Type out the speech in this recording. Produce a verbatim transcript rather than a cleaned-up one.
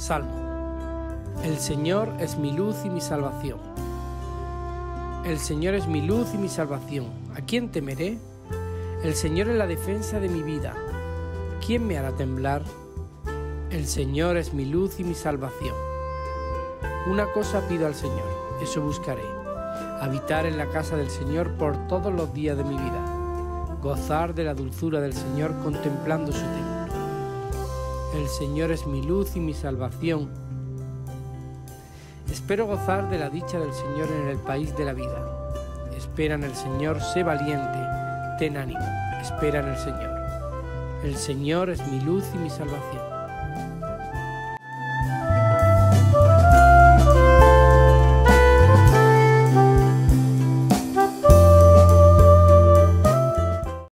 Salmo. El Señor es mi luz y mi salvación. El Señor es mi luz y mi salvación. ¿A quién temeré? El Señor es la defensa de mi vida. ¿Quién me hará temblar? El Señor es mi luz y mi salvación. Una cosa pido al Señor, eso buscaré: habitar en la casa del Señor por todos los días de mi vida, gozar de la dulzura del Señor contemplando su templo. El Señor es mi luz y mi salvación. Espero gozar de la dicha del Señor en el país de la vida. Espera en el Señor, sé valiente, ten ánimo, espera en el Señor. El Señor es mi luz y mi salvación.